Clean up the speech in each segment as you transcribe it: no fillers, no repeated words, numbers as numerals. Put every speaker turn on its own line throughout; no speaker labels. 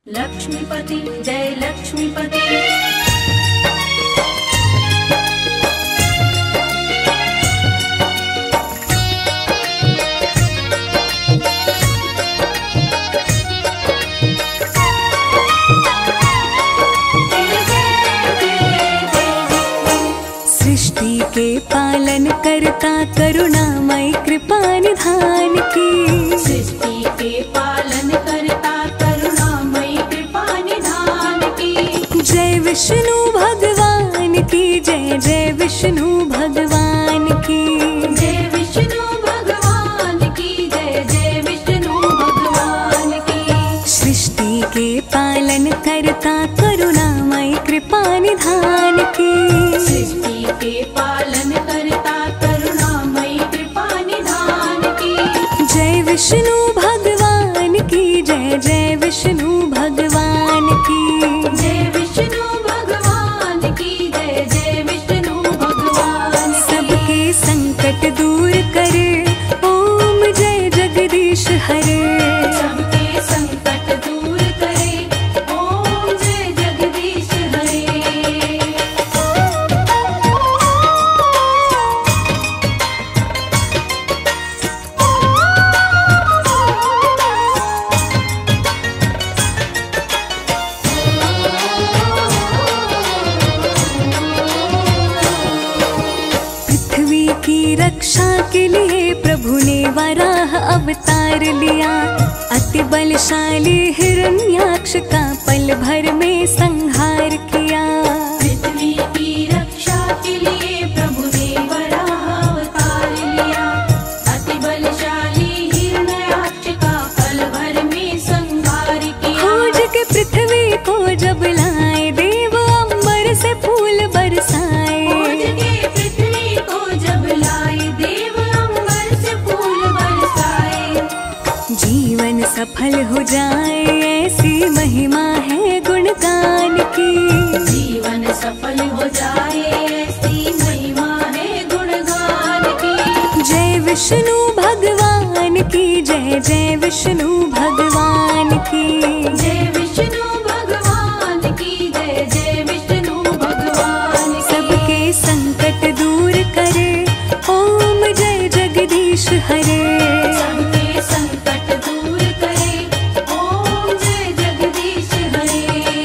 लक्ष्मीपति जय लक्ष्मीपति।
सृष्टि के पालन करता करुणामय कृपा निधान की।
सृष्टि के पालन करता करुणामय कृपा निधान की।
जय विष्णु भगवान की जय, जय विष्णु भगवान की।
जय विष्णु भगवान की जय, जय विष्णु भगवान की।
सृष्टि के पालन करता करुणामय कृपा निधान की।
सृष्टि के पालन करता करुणामय कृपा निधान की।
जय विष्णु भगवान की जय, जय विष्णु भगवान की।
जय विष्णु भगवान की जय, जय विष्णु भगवान की।
सबके संकट दूर करे ओम जय जगदीश हरे।
सबके संकट दूर करे ओम जय जगदीश हरे।
पृथ्वी की रक्षा के लिए प्रभु ने वराह अवतार लिया। अति बलशाली हिरण्याक्ष का पल भर में संहार किया।
पृथ्वी की रक्षा के लिए प्रभु ने वराह अवतार लिया। अति बलशाली हिरण्याक्ष का पल भर में संहार किया।
खोज के पृथ्वी को जब लाए देव अंबर से फूल बरसाए।
खोज के पृथ्वी को जब लाए देव अंबर से फूल बरसाए।
जीवन सफल हो जाए ऐसी महिमा है गुणगान की।
जीवन सफल हो जाए ऐसी महिमा है गुणगान की।
जय विष्णु भगवान की जय, जय विष्णु भगवान की।
जय विष्णु भगवान की जय, जय विष्णु भगवान की।
सबके संकट दूर करे ओम जय जगदीश हरे।
सबके संकट दूर करे ओम जय जगदीश हरे।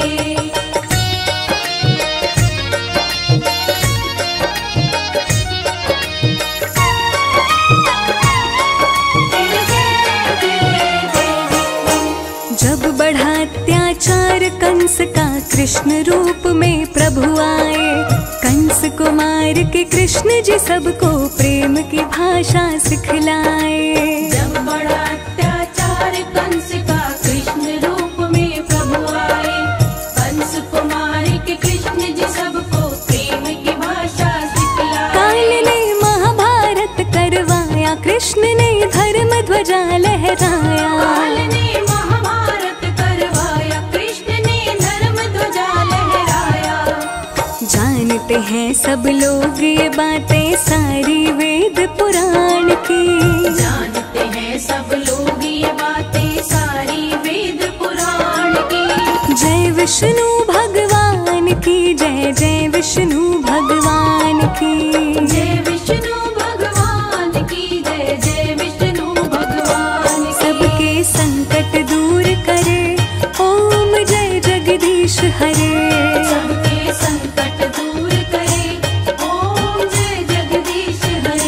जब बढ़ा अत्याचार कंस का कृष्ण रूप में प्रभु आए। कंस को मार के कृष्ण जी सबको प्रेम की भाषा सिखलाए।
जब बड़ा अत्याचार कंस का कृष्ण रूप में प्रभु आए। कंस को मार के कृष्ण जी सबको प्रेम की भाषा सिखलाए।
काल ने महाभारत करवाया, कृष्ण ने धर्म ध्वजा लहराया।
काल ने महाभारत करवाया, कृष्ण ने धर्म ध्वजा लहराया।
जानते हैं सब लोग ये बातें सारी वेद पुराण की।
जानते हैं सब लोग ये बातें सारी वेद पुराण की।
जय विष्णु भगवान की जय, जय विष्णु भगवान की।
जय विष्णु भगवान की जय, जय विष्णु भगवान की।
सबके संकट दूर करे ओम जय जगदीश हरे।
सबके संकट दूर करे ओम जय जगदीश हरे।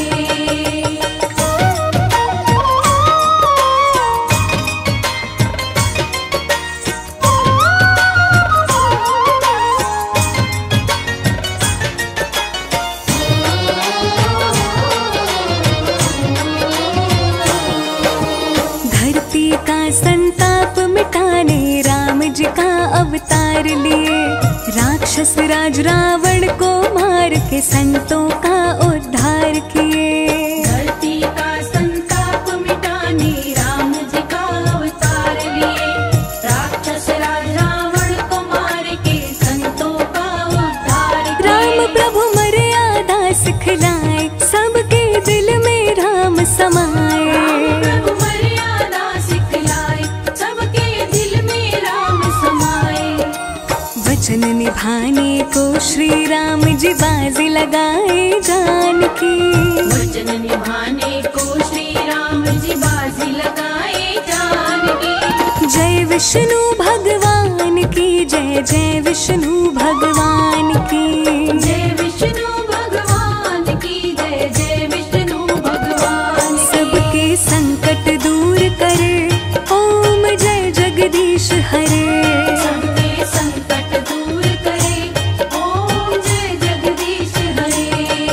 धरती का संताप मिटाने राम जी का अवतार लिए। राक्षस राज रावण को मार के संतों का उद्धार किए।
धरती का संताप मिटाने राम जी का अवतार लिए। राक्षस राज रावण को मार के संतों का उद्धार किए।
राम प्रभु मर्यादा सिखलाए, सबके दिल में राम समाए।
राम प्रभु मर्यादा सिखलाए, सबके दिल में राम समाए।
वचन निभाने को श्री राम जी बाजी लगाए जान की।
वचन निभाने को श्री राम जी बाजी लगाए जान की।
जय विष्णु भगवान की जय, जय विष्णु भगवान की।
जय विष्णु भगवान की जय, जय विष्णु भगवान की।
सबके संकट दूर करे ओम जय जगदीश हरे।
सबके संकट दूर करे ओम जय जगदीश हरे।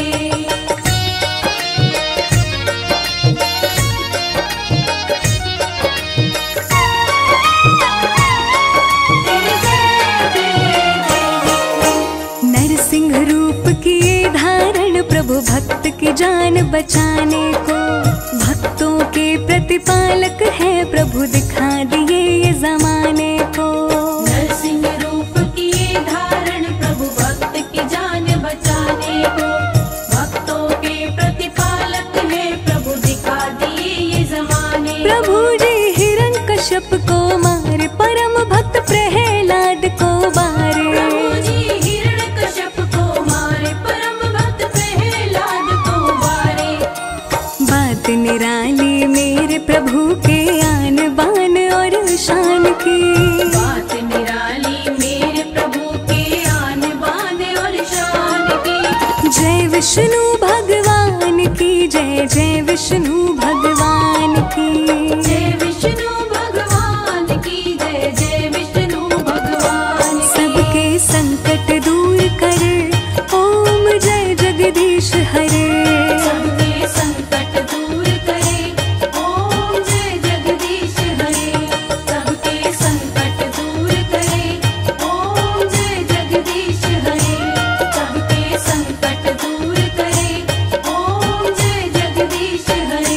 नरसिंह रूप किए धारण प्रभु भक्त की जान बचाने को। भक्तों के प्रतिपालक है प्रभु दिखा दिए ये जमाने को।
नरसिंह रूप किए धारण प्रभु भक्त की जान बचाने को। भक्तों के प्रतिपालक है प्रभु दिखा दिए ये जमाने।
प्रभु जी हिरण्यकश्यप को मारे परम भक्त प्रहलाद को बारे।
प्रभु जी हिरण्यकश्यप को मारे परम भक्त प्रहलाद को मारे।
बात निराली मेरे प्रभु के आन बान और शान की।
बात निराली मेरे प्रभु के आन बान और शान की।
जय विष्णु भगवान की जय, जय विष्णु भगवान की।
जय विष्णु भगवान की जय, जय विष्णु भगवान की।
सबके संकट दूर करे ओम जय जगदीश हरे।
सबके संकट दूर करे ओम जय जगदीश हरे। सबके संकट दूर करे ओम जय जगदीश हरे। सबके संकट दूर करे ओम जय जगदीश हरे।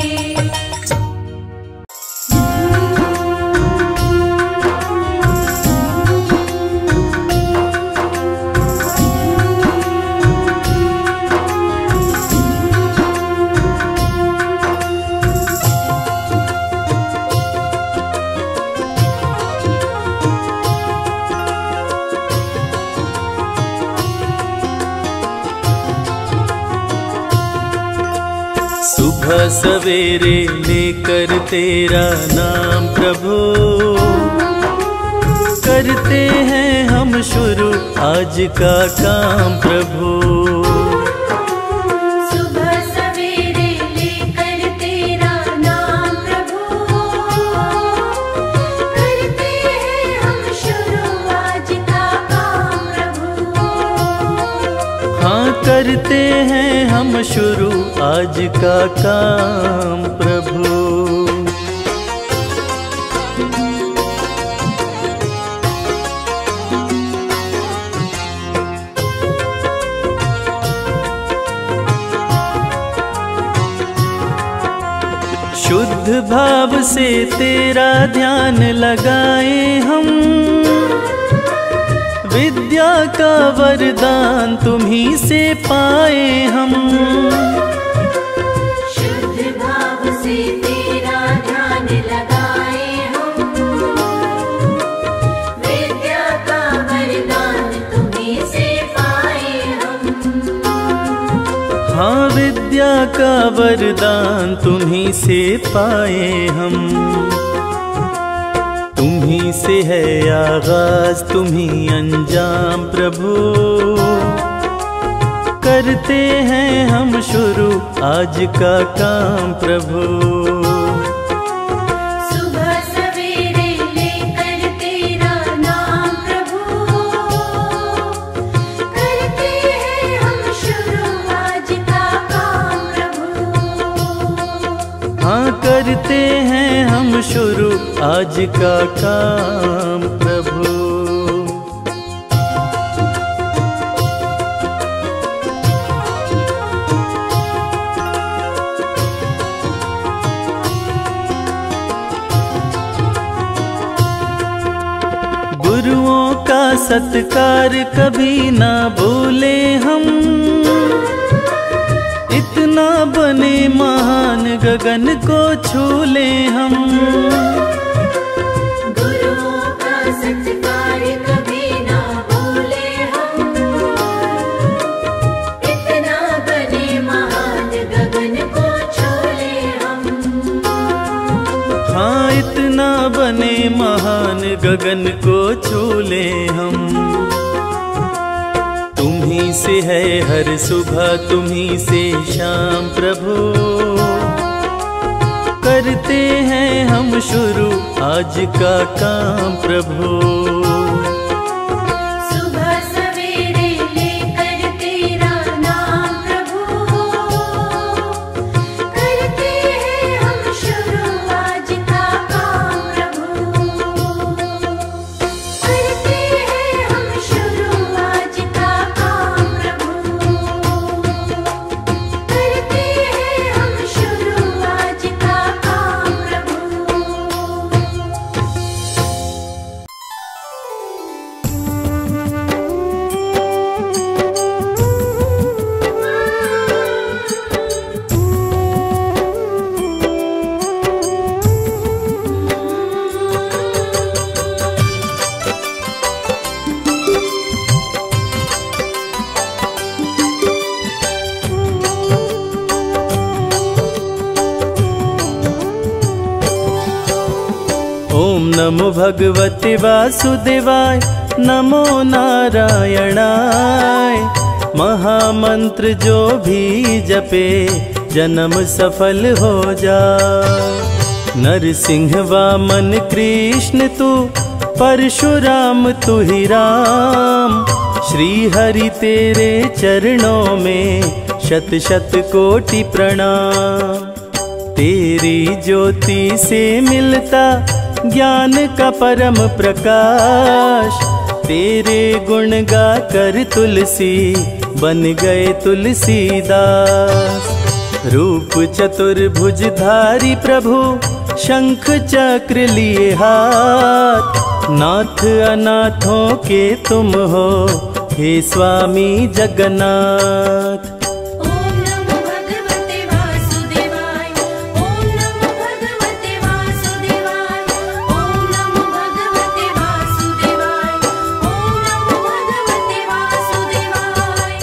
सुबह सवेरे लेकर तेरा नाम प्रभु, करते हैं हम शुरू आज का काम प्रभु।
सुबह सवेरे लेकर तेरा नाम प्रभु, करते हैं हम शुरू आज का काम प्रभु।
हाँ करते हैं हम शुरू आज का काम प्रभु। शुद्ध भाव से तेरा ध्यान लगाए हम, विद्या का वरदान तुम्हीं से पाए हम।
शुद्ध भाव से तेरा ध्यान लगाए हम, विद्या का वरदान तुम्हीं से पाए हम।
हाँ विद्या का वरदान तुम्हीं से पाए हम। तुम्हीं से है आगाज तुम्हीं अंजाम प्रभु, करते हैं हम शुरू आज का काम प्रभु।
सुबह सवेरे लेकर तेरा नाम प्रभु, करते हैं हम शुरू आज का काम प्रभु।
हाँ करते हैं हम शुरू आज का काम प्रभु। गुरुओं का सत्कार कभी ना भूले हम, इतना बने महान गगन को छू ले हम।
गुरुओं का सत्कार कभी ना
गगन को छू ले हम। तुम्ही से है हर सुबह, तुम्ही से शाम प्रभु। करते हैं हम शुरू आज का काम प्रभु।
सुबह सवेरे लेकर तेरा नाम प्रभु, करते हैं हम शुरू आज का काम प्रभु। करते हैं हम शुरू आज का काम प्रभु। करते हैं हम शुरू आज का काम प्रभु।
ओम नमो भगवते वासुदेवाय, नमो नारायणाय। महामंत्र जो भी जपे जन्म सफल हो जाए। नरसिंह वामन कृष्ण तू, परशुराम तू ही राम। श्री हरि तेरे चरणों में शत शत कोटि प्रणाम। तेरी ज्योति से मिलता ज्ञान का परम प्रकाश। तेरे गुण गा कर तुलसी बन गए तुलसीदास। रूप चतुर्भुजधारी प्रभु, शंख चक्र लिए हाथ। नाथ अनाथों के तुम हो, हे स्वामी जगन्नाथ।
ओम नमो भगवते वासुदेवाय, ओम नमो भगवते वासुदेवाय, ओम नमो भगवते वासुदेवाय, ओम नमो भगवते वासुदेवाय।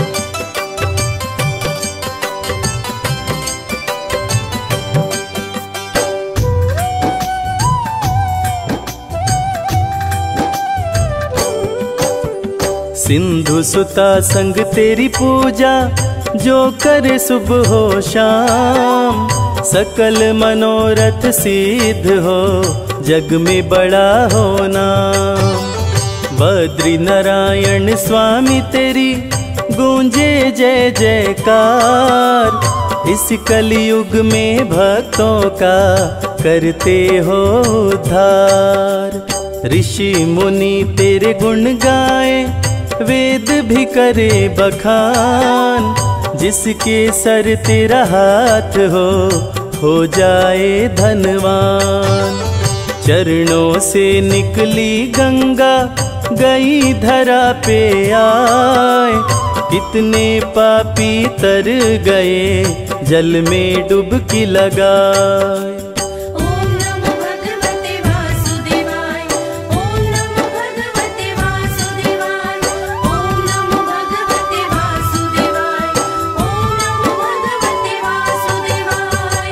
सिंधु सुता संग तेरी पूजा, जो करे सुबह हो शाम। सकल मनोरथ सिद्ध हो, जग में बड़ा हो नाम। बद्री नारायण स्वामी तेरी गूंजे जय जयकार। इस कलयुग में भक्तों का करते हो उद्धार। ऋषि मुनि तेरे गुण गाए, वेद भी करे बखान। जिसके सर तेरा हाथ हो जाए धनवान। चरणों से निकली गंगा, गई धरा पे आए। कितने पापी तर गए, जल में डुबकी लगाए।
ओम नमो भगवते वासुदेवाय, ओम नमो भगवते वासुदेवाय, ओम नमो भगवते वासुदेवाय, ओम नमो भगवते वासुदेवाय।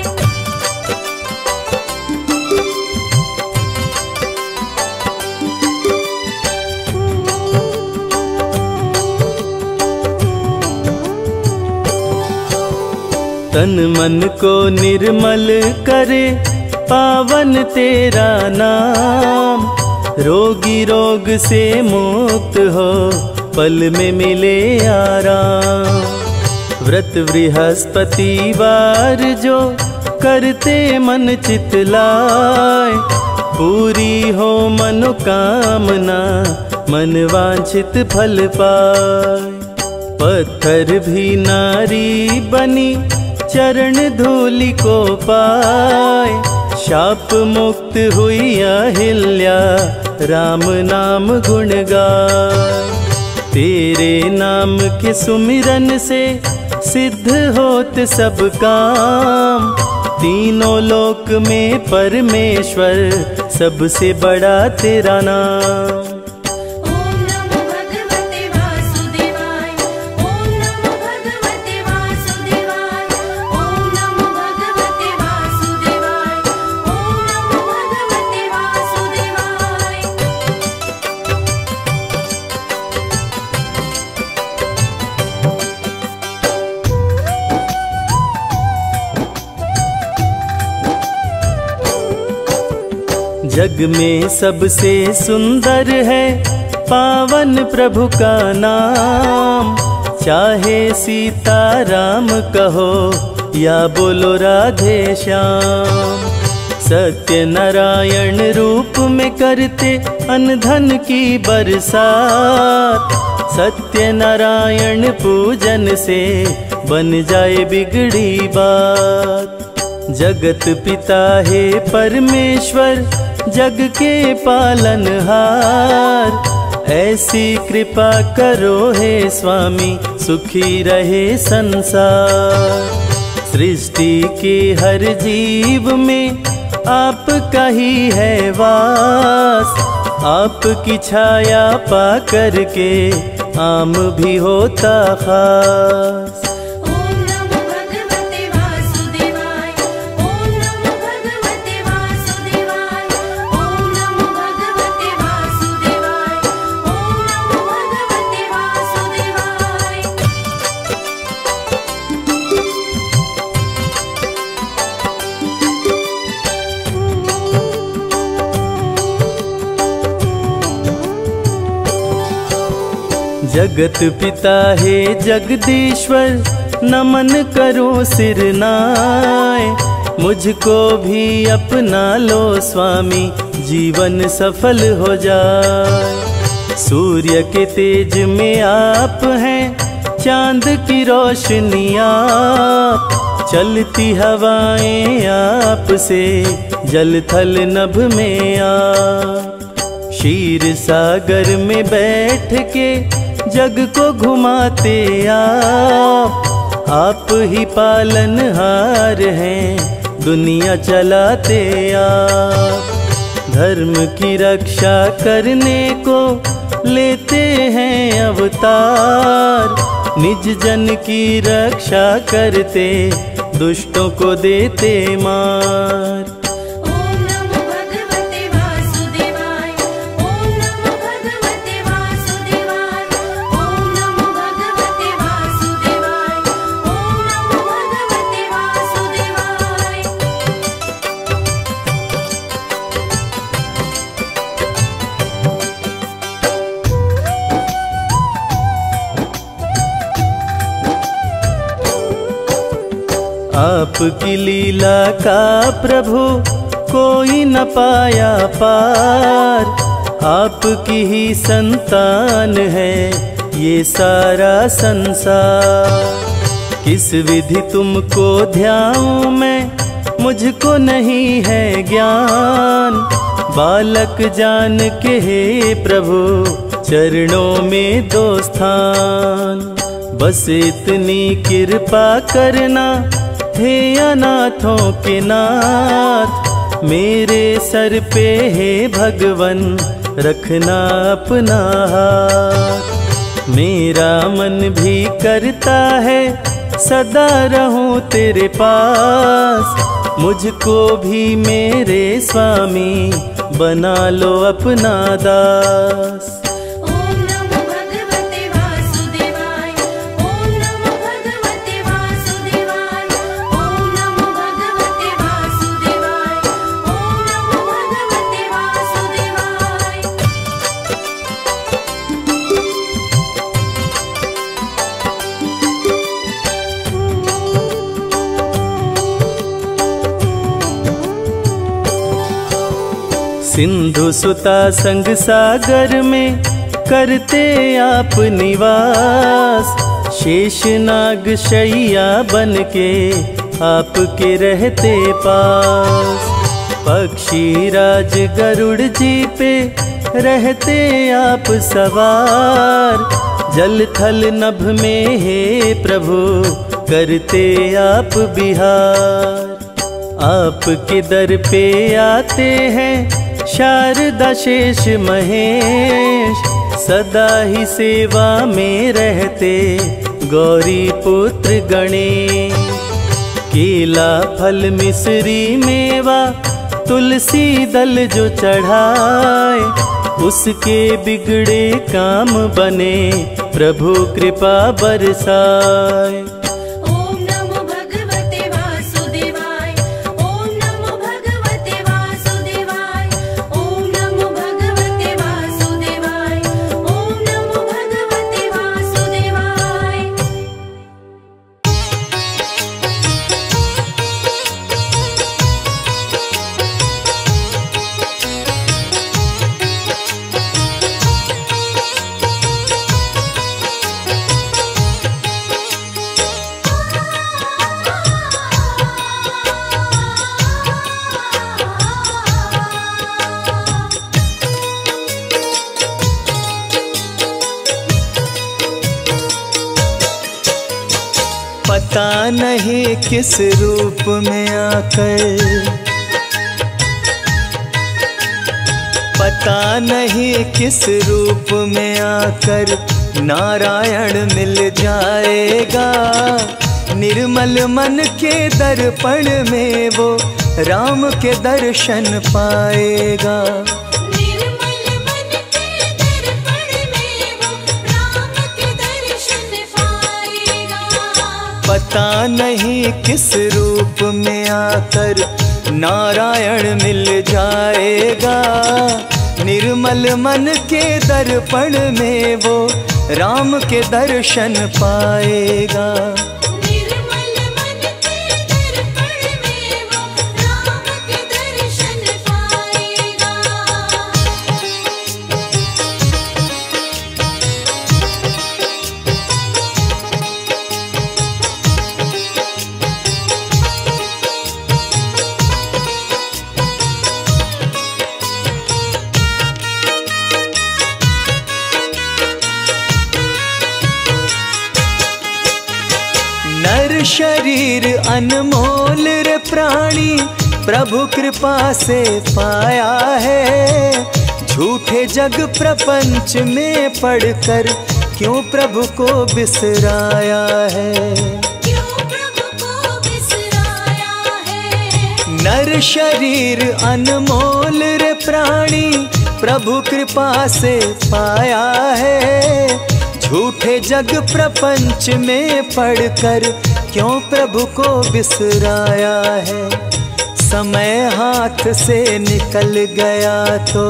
तन मन को निर्मल करे, पावन तेरा नाम। रोगी रोग से मुक्त हो, पल में मिले आराम। व्रत बृहस्पतिवार जो करते मन चित लाए। पूरी हो मनोकामना, मन वांछित फल पाए। पत्थर भी नारी बनी, चरण धूलि को पाए। शाप मुक्त हुई अहिल्या, राम नाम गुण गाए। तेरे नाम के सुमिरन से सिद्ध होत सब काम। तीनों लोक में परमेश्वर, सबसे बड़ा तेरा नाम।
ओम नमो भगवते वासुदेवाय, ओम नमो भगवते वासुदेवाय, ओम नमो भगवते वासुदेवाय, ओम नमो भगवते वासुदेवाय।
जग में सबसे सुंदर है पावन प्रभु का नाम। चाहे सीता राम कहो या बोलो राधे श्याम। सत्य नारायण रूप में करते अन्न धन की बरसात। सत्य नारायण पूजन से बन जाए बिगड़ी बात। जगत पिता है परमेश्वर जग के पालनहार। ऐसी कृपा करो हे स्वामी सुखी रहे संसार। सृष्टि के हर जीव में आपका ही है वास। आपकी छाया पा करके आम भी होता खास।
ओम नमो भगवते वासुदेवाय। ओम नमो भगवते वासुदेवाय। ओम नमो भगवते वासुदेवाय। ओम नमो भगवते वासुदेवाय।
जगत पिता है जगदीश्वर नमन करो सिर नाय। मुझको भी अपना लो स्वामी जीवन सफल हो जाए। सूर्य के तेज में आप हैं चांद की रोशनी आप। चलती हवाएं आपसे जल थल नभ में आप। क्षीर सागर में बैठ के जग को घुमाते आप ही पालनहार हैं दुनिया चलाते आप। धर्म की रक्षा करने को लेते हैं अवतार। निज जन की रक्षा करते दुष्टों को देते मार।
ओम नमो भगवते वासुदेवाय। ओम नमो भगवते वासुदेवाय। ओम नमो भगवते वासुदेवाय। ओम नमो भगवते वासुदेवाय।
आपकी लीला का प्रभु कोई न पाया पार। आपकी ही संतान है ये सारा संसार। किस विधि तुमको ध्याऊं मैं मुझको नहीं है ज्ञान। बालक जान के हे प्रभु चरणों में दो स्थान। बस इतनी कृपा करना हे अनाथों के नाथ। मेरे सर पे हे भगवन रखना अपना हाथ। मेरा मन भी करता है सदा रहूं तेरे पास। मुझको भी मेरे स्वामी बना लो अपना दास।
ओम नमो भगवते वासुदेवाय। ओम नमो भगवते वासुदेवाय। ओम नमो भगवते वासुदेवाय। ओम नमो भगवते वासुदेवाय।
सिंधु सुता संग सागर में करते आप निवास। शेषनाग शैया बन के आपके रहते पास। पक्षी राज गरुड़ जी पे रहते आप सवार। जल थल नभ में हे प्रभु करते आप बिहार। आपके दर पे आते हैं शारदा शेष महेश। सदा ही सेवा में रहते गौरी पुत्र गणेश। केला फल मिश्री मेवा तुलसी दल जो चढ़ाए। उसके बिगड़े काम बने प्रभु कृपा बरसाए।
ओम नमो भगवते वासुदेवाय। ओम नमो भगवते वासुदेवाय।
पता नहीं किस रूप में आकर, पता नहीं किस रूप में आकर नारायण मिल जाएगा। निर्मल मन के दर्पण में वो राम के दर्शन पाएगा।
निर्मल मन के दर्पण में वो राम के दर्शन पाएगा।
पता नहीं किस रूप में आकर नारायण मिल जाएगा। निर्मल मन के दर्पण में वो राम के दर्शन पाएगा।
निर्मल मन के दर्पण में वो राम के दर्शन पाएगा।
नर शरीर अनमोल रे प्राणी प्रभु कृपा से पाया है। झूठे जग प्रपंच में पड़कर क्यों प्रभु को बिसराया है।
क्यों प्रभु को बिसराया है।
नर शरीर अनमोल रे प्राणी प्रभु कृपा से पाया है। झूठे जग प्रपंच में पड़कर क्यों प्रभु को बिसराया है। समय हाथ से निकल गया तो,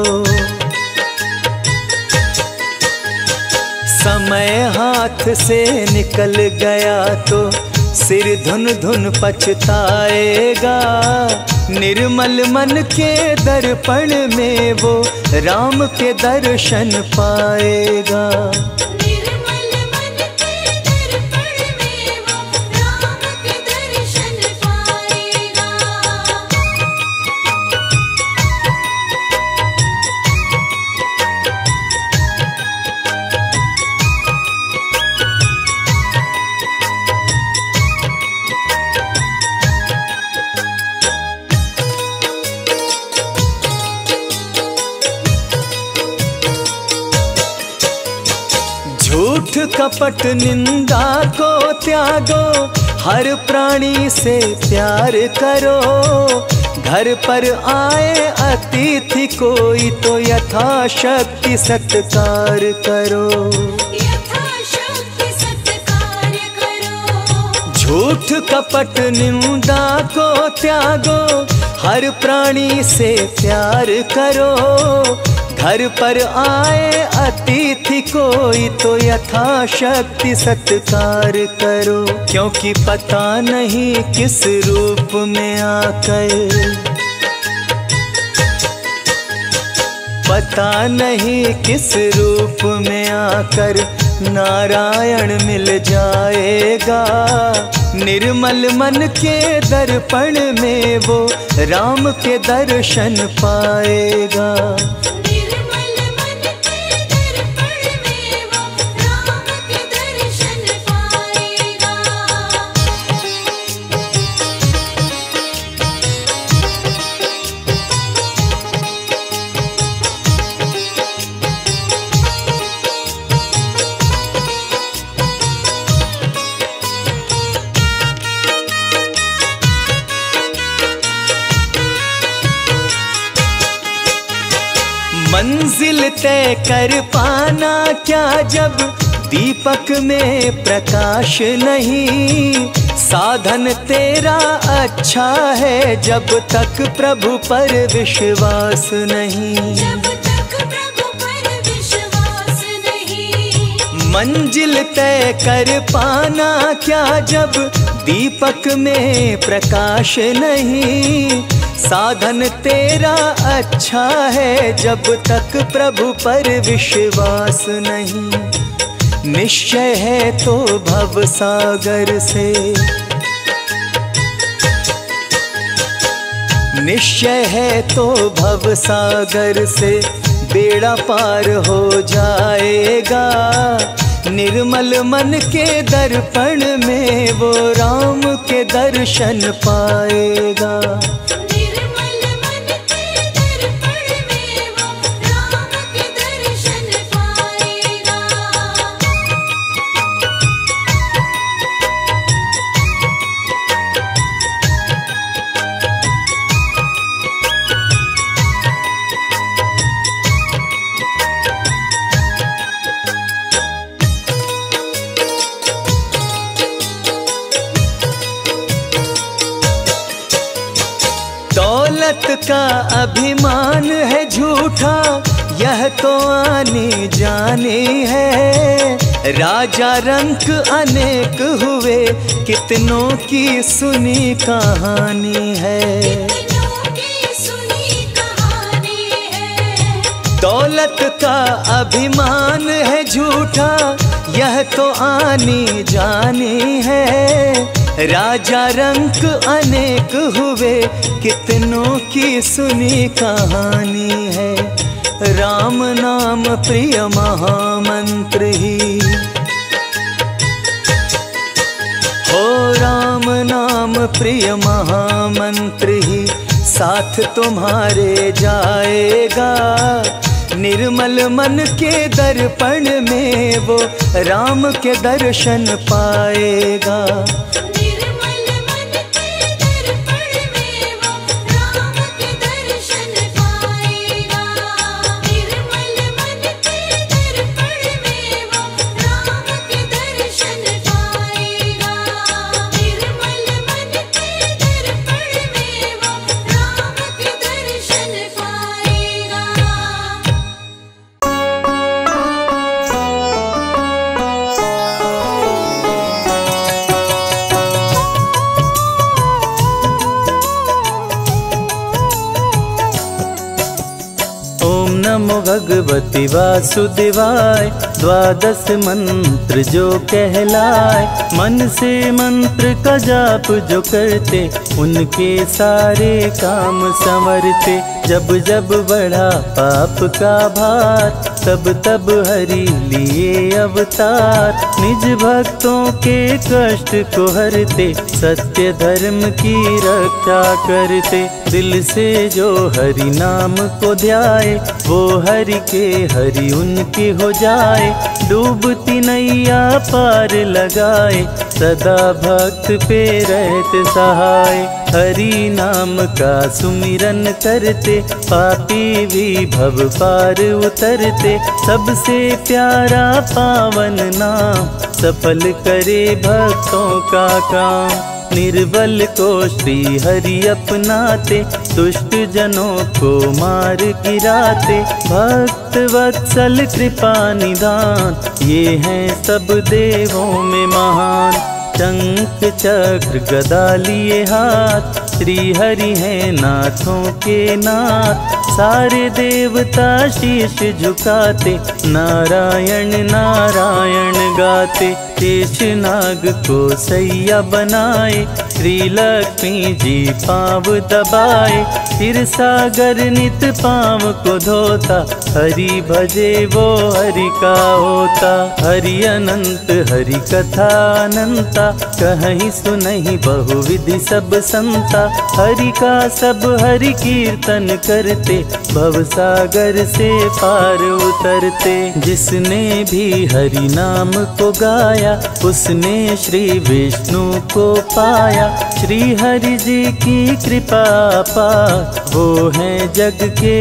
समय हाथ से निकल गया तो सिर धुन धुन पछताएगा। निर्मल मन के दर्पण में वो राम के दर्शन पाएगा।
निर्मल मन के दर्पण में वो राम के दर्शन पाएगा।
झूठ कपट निंदा को त्यागो, हर प्राणी से प्यार करो। घर पर आए अतिथि कोई तो यथाशक्ति सत्कार करो।
यथाशक्ति सत्कार करो।
झूठ कपट निंदा को त्यागो, हर प्राणी से प्यार करो। घर पर आए अतिथि कोई तो यथाशक्ति सत्कार करो। क्योंकि पता नहीं किस रूप में आकर, पता नहीं किस रूप में आकर नारायण मिल जाएगा। निर्मल मन के दर्पण में वो राम के दर्शन पाएगा।
निर्मल मन के दर्पण में वो राम के दर्शन पाएगा।
मंजिल तय कर पाना क्या जब दीपक में प्रकाश नहीं। साधन तेरा अच्छा है जब तक प्रभु पर विश्वास नहीं।
जब तक प्रभु पर विश्वास नहीं।
मंजिल तय कर पाना क्या जब दीपक में प्रकाश नहीं। साधन तेरा अच्छा है जब तक प्रभु पर विश्वास नहीं। निश्चय है तो भव सागर से, निश्चय है तो भव सागर से बेड़ा पार हो जाएगा। निर्मल निर्मल मन के दर्पण में वो राम के दर्शन पाएगा।
निर्मल मन के दर्पण में वो राम के दर्शन पाएगा।
दौलत का अभिमान है झूठा, यह तो आने जाने है। राजा रंक अनेक हुए, कितनों की सुनी कहानी है।
कितनों की सुनी कहानी है।
दौलत का अभिमान है झूठा, यह तो आने जाने है। राजा रंक अनेक हुए, कितनों की सुनी कहानी है। राम नाम प्रिय महामंत्र ही, हो राम नाम प्रिय महामंत्र ही साथ तुम्हारे जाएगा। निर्मल मन के दर्पण में वो राम के दर्शन पाएगा।
निर्मल मन के दर्पण में वो राम के दर्शन पाएगा। निर्मल मन के दर्पण में वो राम के दर्शन पाएगा। निर्मल मन के दर्पण में वो राम के दर्शन पाएगा।
ओम नमो भगवती वासुदेवाय। द्वादश मंत्र जो कहलाए, मन से मंत्र का जाप जो करते, उनके सारे काम संवरते। जब जब बढ़ा पाप का भार, तब तब हरि लिए अवतार। निज भक्तों के कष्ट को हरते, सत्य धर्म की रक्षा करते। दिल से जो हरि नाम को ध्याए, वो हरि के हरि उनकी हो जाए। डूबती नैया पार लगाए, सदा भक्त पे रहते सहाय। हरि नाम का सुमिरन करते, पापी भी भव पार उतरते। सबसे प्यारा पावन नाम, सफल करे भक्तों का काम। निर्बल को श्री हरि अपनाते, दुष्ट जनों को मार गिराते। भक्त वत्सल कृपा निदान, ये हैं सब देवों में महान। शंख चक्र गदा लिए हाथ, श्री हरि हैं नाथों के नाथ। सारे देवता शीश झुकाते, नारायण नारायण गाते। शेष नाग को सैया बनाए, श्री लक्ष्मी जी पाँव दबाए। फिर सागर नित पाँव को धोता, हरि भजे वो हरि का होता। हरि अनंत हरि कथा अनंता, कहीं सुनहि बहुविधि सब संता। हरि का सब हरि कीर्तन करते, भव सागर से पार उतरते। जिसने भी हरि नाम को गाया, उसने श्री विष्णु को पाया। श्री हरि जी की कृपा पार, वो हैं जग के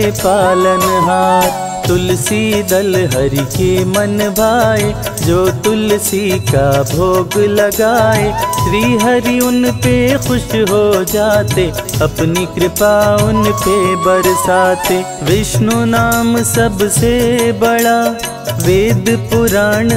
पालनहार। तुलसी दल हरि के मन भाए, जो तुलसी का भोग लगाए। श्री हरि उन पे खुश हो जाते, अपनी कृपा उन पे बरसाते। विष्णु नाम सबसे बड़ा, वेद पुराण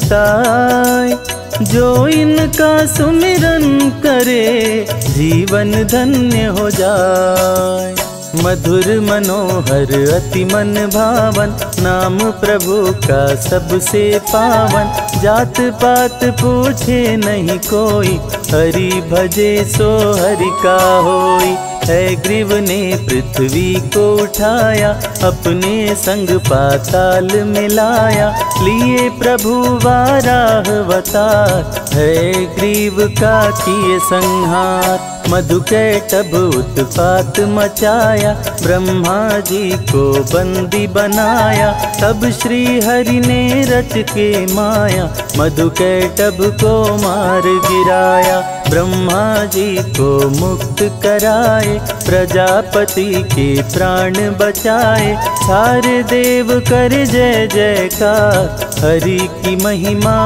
बताए। जो इनका सुमिरन करे, जीवन धन्य हो जाए। मधुर मनोहर अति मन भावन, नाम प्रभु का सबसे पावन। जात पात पूछे नहीं कोई, हरि भजे सो हरि का होई। हयग्रीव ने पृथ्वी को उठाया, अपने संग पाताल मिलाया, लिए प्रभु वाराह अवतार, हयग्रीव का किए संहार। मधुकैटभ उत्पात मचाया, ब्रह्मा जी को बंदी बनाया, तब श्री हरि ने रच के माया, मधुकैटभ को मार गिराया। ब्रह्मा जी को मुक्त कराए, प्रजापति के प्राण बचाए, सारे देव कर जय जयकार, हरि की महिमा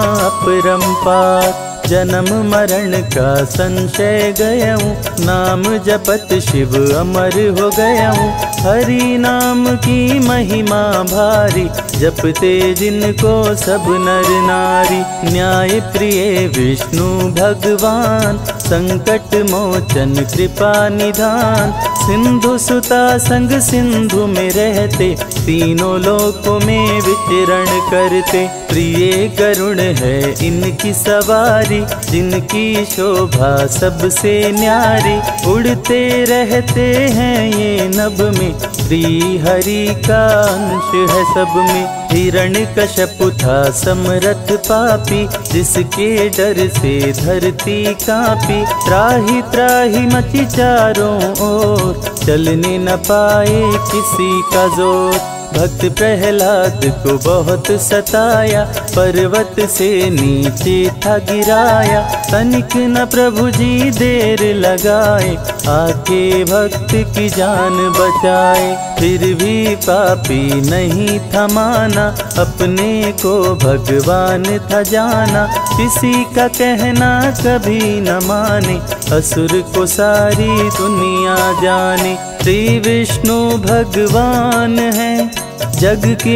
अपरंपार। जन्म मरण का संशय गयऊँ, नाम जपत शिव अमर हो गयऊँ, हरि नाम की महिमा भारी, जपते जिनको सब नर नारी। न्याय प्रिय विष्णु भगवान, संकट मोचन कृपा निधान, सिंधु सुता संग सिंधु में रहते, तीनों लोकों में विचरण करते। प्रिय गरुड़ है इनकी सवारी, जिनकी शोभा सबसे न्यारी, उड़ते रहते हैं ये नभ में, श्री हरि का अंश है सब में। हिरण्यकश्यप था समरथ पापी, जिसके डर से धरती कांपी, त्राहि त्राहि मची चारों ओर, चलने न पाए किसी का जोर। भक्त प्रहलाद को बहुत सताया, पर्वत से नीचे था गिराया, तनिक न प्रभु जी देर लगाए, आके भक्त की जान बचाए। फिर भी पापी नहीं था माना, अपने को भगवान था जाना, किसी का कहना कभी न माने, असुर को सारी दुनिया जाने। श्री विष्णु भगवान है जग के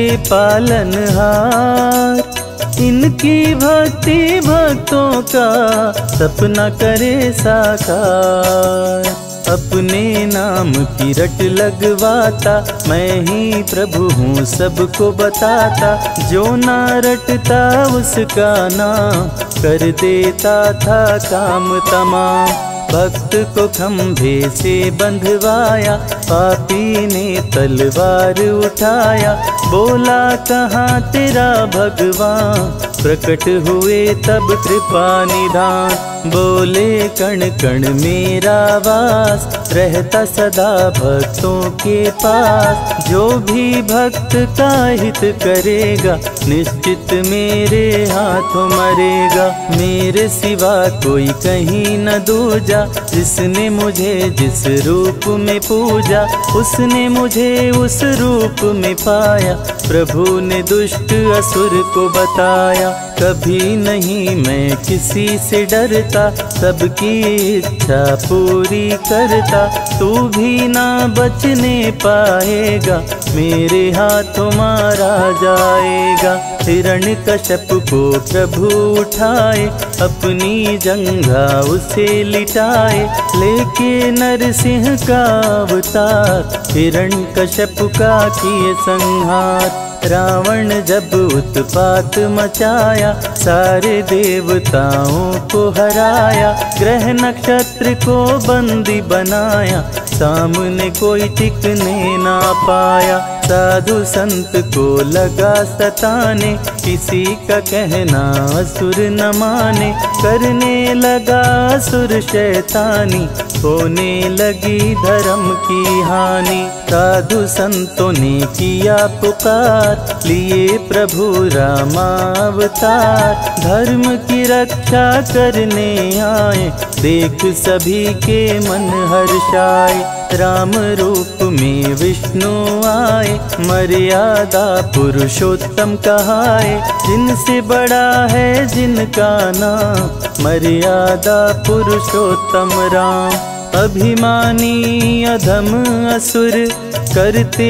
पालनहार, इनकी भक्ति भक्तों का सपना करे साकार। अपने नाम की रट लगवाता, मैं ही प्रभु हूँ सबको बताता, जो ना रटता उसका नाम, कर देता था काम तमाम। भक्त को खंभे से बंधवाया, पापी ने तलवार उठाया, बोला कहाँ तेरा भगवान, प्रकट हुए तब कृपा निधान। बोले कण कण मेरा वास, रहता सदा भक्तों के पास, जो भी भक्त का हित करेगा, निश्चित मेरे हाथों मरेगा। मेरे सिवा कोई कहीं न दूजा, जिसने मुझे जिस रूप में पूजा, उसने मुझे उस रूप में पाया, प्रभु ने दुष्ट असुर को बताया। कभी नहीं मैं किसी से डरता, सबकी इच्छा पूरी करता, तू भी ना बचने पाएगा, मेरे हाथों मारा जाएगा। हिरण्यकश्यप को प्रभु उठाए, अपनी जंघा उसे लिटाए, लेके नरसिंह का अवतार, हिरण्यकश्यप का किए संहार। रावण जब उत्पात मचाया, सारे देवताओं को हराया, ग्रह नक्षत्र को बंदी बनाया, सामने कोई टिकने ना पाया। साधु संत को लगा सताने, किसी का कहना असुर न माने, करने लगा असुर शैतानी, होने लगी धर्म की हानि। साधु संतों ने किया पुकार, लिए प्रभु रामावतार, धर्म की रक्षा करने आए, देख सभी के मन हर्षाए। राम रूप में विष्णु आए, मर्यादा पुरुषोत्तम कहाए, जिनसे बड़ा है जिनका नाम, मर्यादा पुरुषोत्तम राम। अभिमानी अधम असुर करते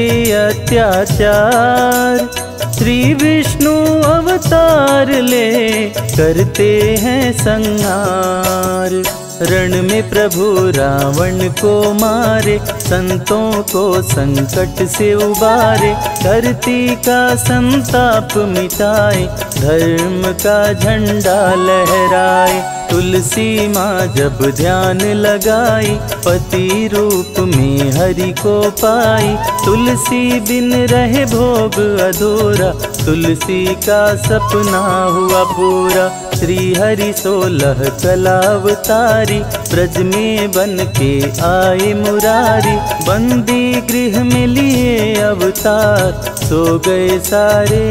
अत्याचार, श्री विष्णु अवतार ले करते हैं संहार। रण में प्रभु रावण को मारे, संतों को संकट से उबारे, धरती का संताप मिटाए, धर्म का झंडा लहराए। तुलसी माँ जब ध्यान लगाई, पति रूप में हरि को पाई। तुलसी बिन रहे भोग अधूरा, तुलसी का सपना हुआ पूरा। श्री हरि 16 कला अवतारी, ब्रज में बन के आए मुरारी। बंदी गृह में लिए अवतार, सो गए सारे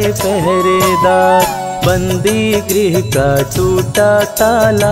पहरेदार। बंदी गृह का टूटा ताला,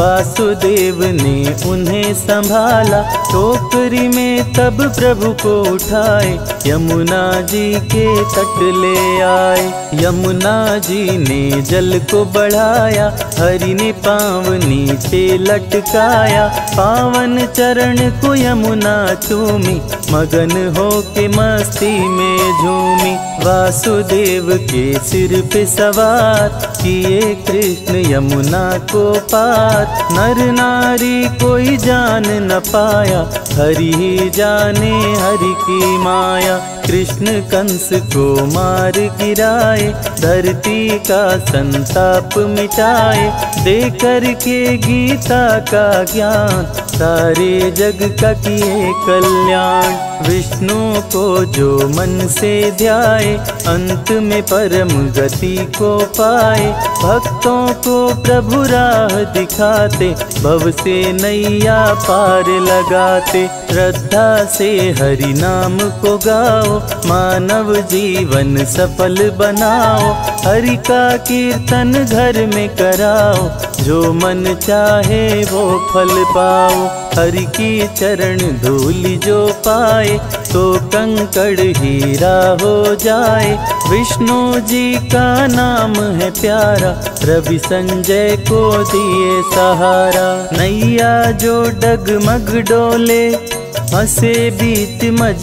वासुदेव ने उन्हें संभाला। टोकरी में तब प्रभु को उठाए, यमुना जी के तट ले आए। यमुना जी ने जल को बढ़ाया, हरि ने पाँव नीचे लटकाया। पावन चरण को यमुना चूमी, मगन हो के मस्ती में झूमी। वासुदेव के सिर पे सवार, किए कृष्ण यमुना को पार। नर नारी कोई जान न पाया, हरि ही जाने हरि की माया। कृष्ण कंस को मार गिराए, धरती का संताप मिटाए। दे करके गीता का ज्ञान, सारे जग का किए कल्याण। विष्णु को जो मन से ध्याए, अंत में परम गति को पाए। भक्तों को प्रभु राह दिखाते, भव से नैया पार लगाते। श्रद्धा से हरि नाम को गाओ, मानव जीवन सफल बनाओ। हरि का कीर्तन घर में कराओ, जो मन चाहे वो फल पाओ। हरि की चरण धूलि जो पाए, तो कंकड़ हीरा हो जाए। विष्णु जी का नाम है प्यारा, रवि संजय को दिए सहारा। नैया जो डगमग डोले, हंसे बीच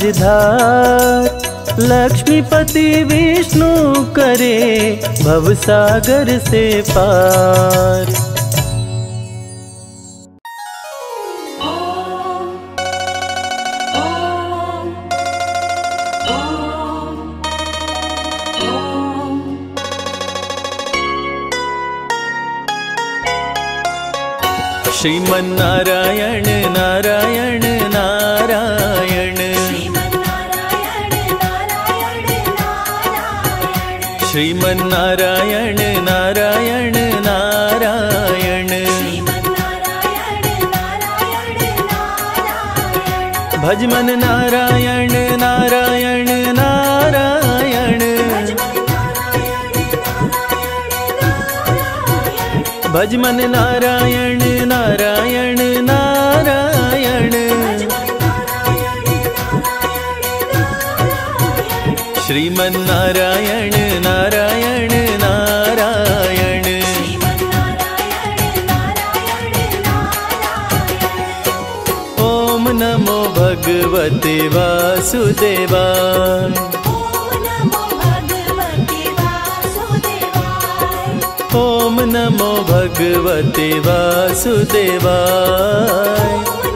मझधार। लक्ष्मीपति विष्णु करे, भवसागर से पार। श्रीमन नारायण नारायण नारायण, श्रीमन नारायण नारायण नारायण। भजमन नारायण नारायण नारायण, भजमन नारायण नारायण नारायण। श्रीमन नारायण नारायण नारायण। ओम नमो भगवते वासुदेवाय, ओम नमो भगवते वासुदेवाय।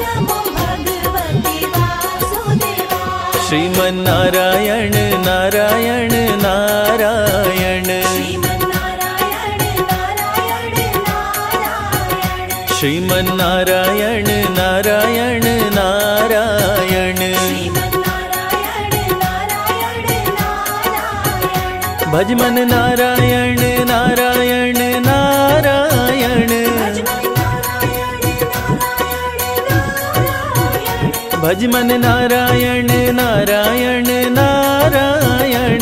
श्रीमन नारायण नारायण नारायण, श्रीमन नारायण नारायण नारायण। भजमन नारायण नारायण नारायण, भजमन नारायण नारायण नारायण।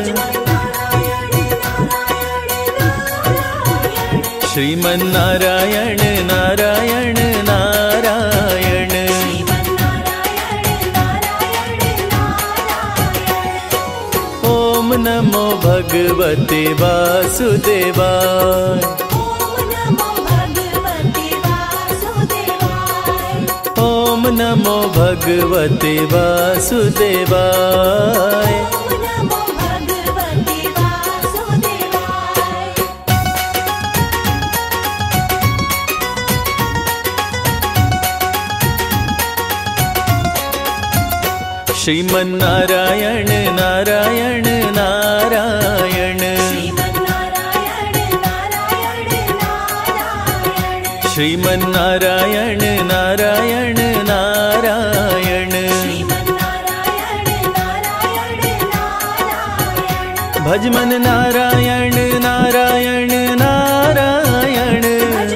श्रीमन नारायण नारायण नारायण। ओम नमो भगवते वासुदेवाय, ओम नमो भगवते वासुदेवाय। श्रीमन नारायण नारायण नारायण, श्रीमन्नारायण नारायण नारायण भजमन नारायण नारायण नारायण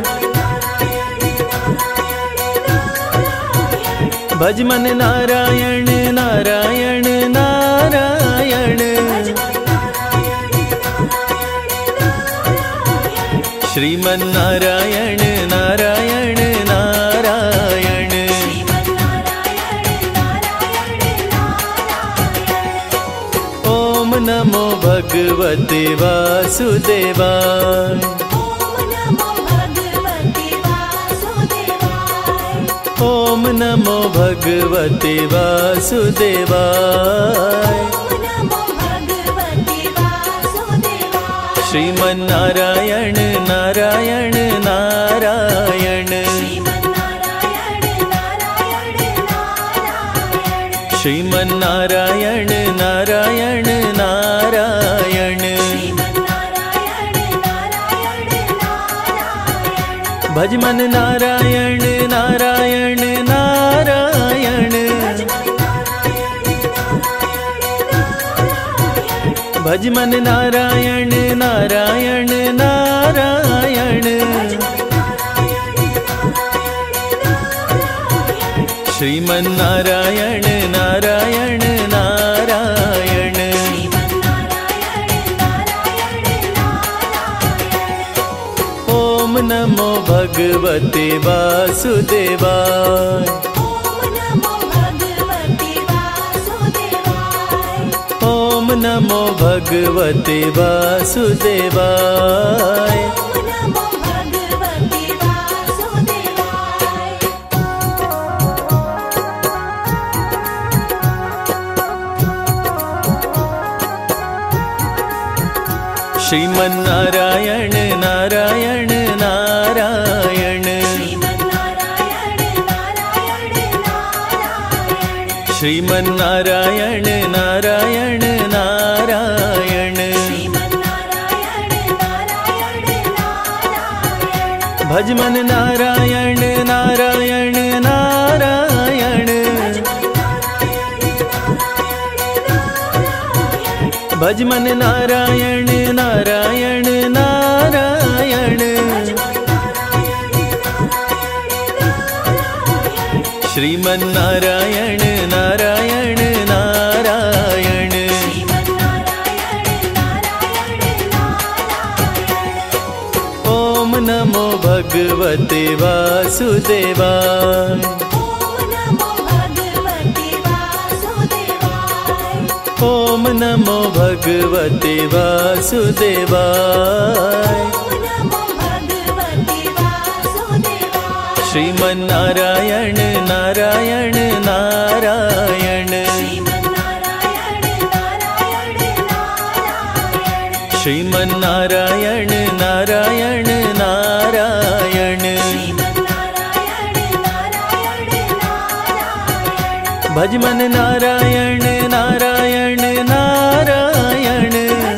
भजमन नारायण नारायण नारायण श्रीमन्नारायण नारायण नारायण ओम नमो भगवते वासुदेवाय ओम नमो भगवते वासुदेवाय श्रीमन्नारायण नारायण नारायण श्रीमन्नारायण नारायण नारायण भजमन नारायण नारायण नारायण भजमन नारायण नारायण नारायण श्रीमन्नारायण नारायण नारायण ओम नमो भगवते वासुदेवाय ओम नमो भगवते वासुदेवाय श्रीमन्नारायण नारायण नारायण श्रीमन्नारायण नारायण नारायण भजमन नारायण नारायण नारायण भजमन नारायण नारायण नारायण श्रीमन्नारायण नारायण नारायण ओम नमो भगवते वासुदेवाय ओम नमो भगवते वासुदेवाय श्रीमन्नारायण नारायण नारायण श्रीमन्नारायण नारायण नारायण भजमन नारायण नारायण नारायण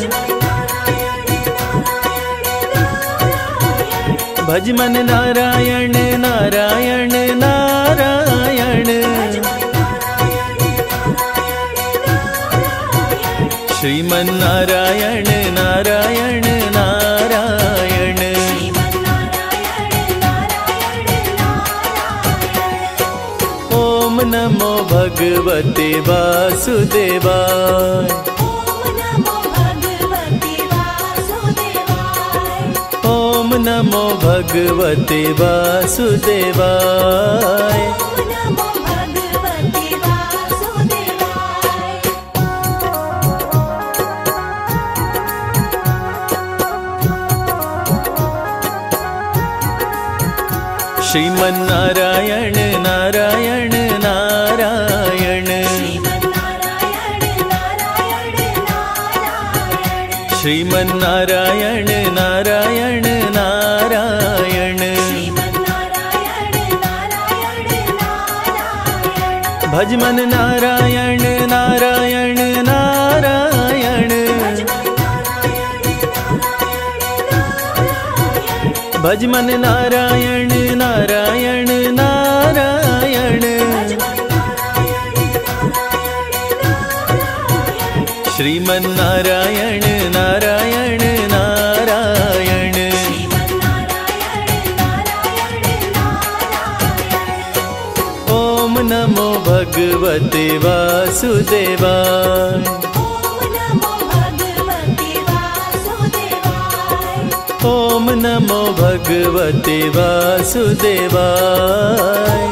भजमन नारायण नारायण नारायण श्रीमन्नारायण नारायण नारायण ओम नमो भगवते वासुदेवाय ओम नमो भगवते वासुदेवाय श्रीमन्नारायण नारायण नारायण श्रीमन्नारायण नारायण नारायण भजमन नारायण नारायण नारायण भज मन नारायण नारायण नारायण। श्रीमन नारायण नारायण नारायण। ओम नमो भगवते वासुदेवाय। ओम नमो भगवते वासुदेवाय।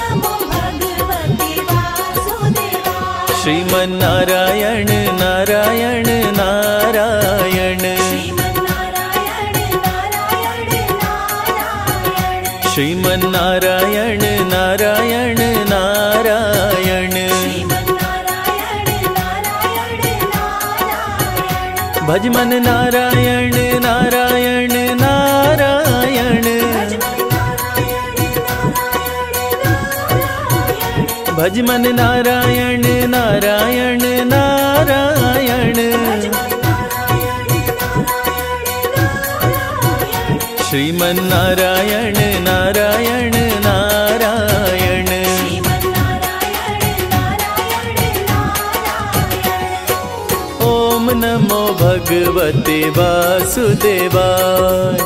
श्रीमन नारायण नारायण नारायण। श्रीमन नारायण नारायण नारायण। भज मन नारायण नारायण नारायण। भज मन नारायण नारायण नारायण। श्रीमन नारायण नारायण नारायण। ओम नमो भगवते वासुदेवाय।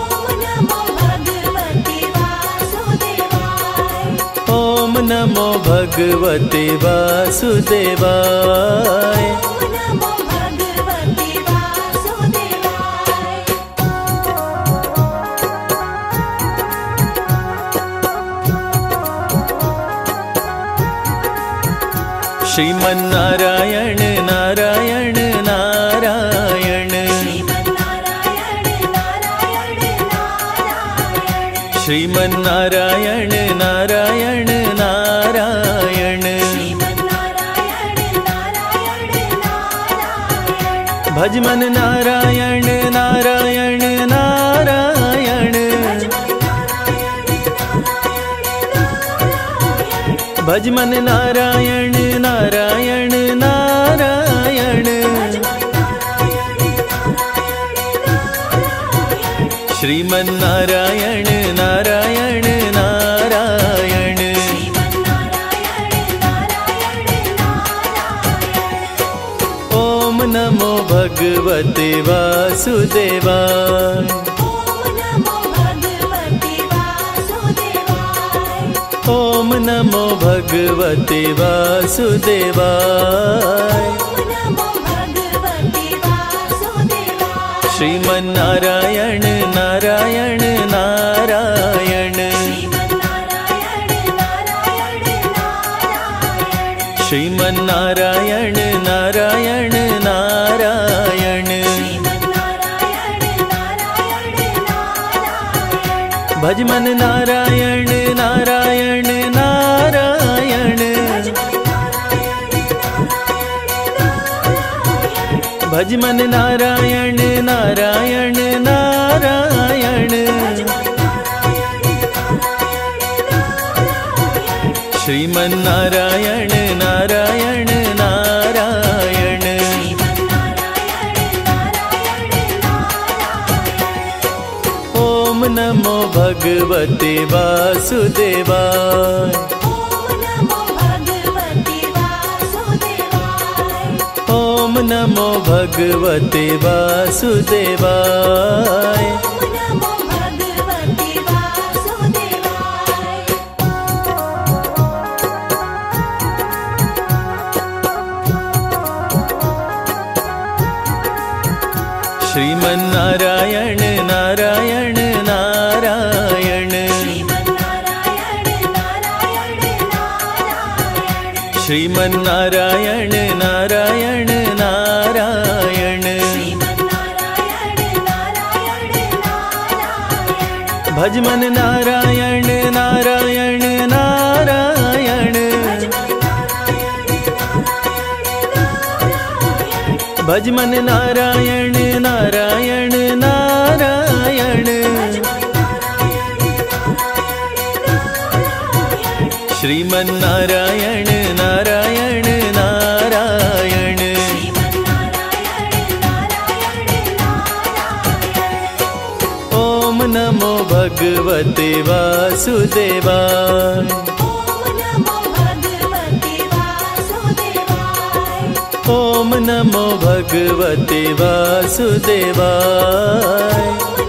ओम नमो भगवते वासुदेवाय। श्रीमन नारायण नारायण नारायण। श्रीमन नारायण नारायण नारायण। भज मन नारायण नारायण नारायण। भज मन नारायण नारायण नारायण। श्रीमन नारायण नारायण नारायण। ओम नमो भगवते वासुदेवाय। ओम नमो भगवते वासुदेवाय। श्रीमन नारायण नारायण नारायण। श्रीमन नारायण नारायण नारायण। भज मन नारायण नारायण नारायण। भज मन नारायण नारायण नारायण। श्रीमन नारायण नारायण नारायण। ओम नमो भगवते वासुदेवाय। ओम नमो भगवते वासुदेवाय। श्रीमन नारायण नारायण नारायण। श्रीमन नारायण नारायण नारायण। भज मन नारायण नारायण नारायण। भज मन नारायण नारायण नारायण। श्रीमन नारायण नारायण नारायण। ओम नमो भगवते वासुदेवाय।
ओम नमो भगवते वासुदेवाय।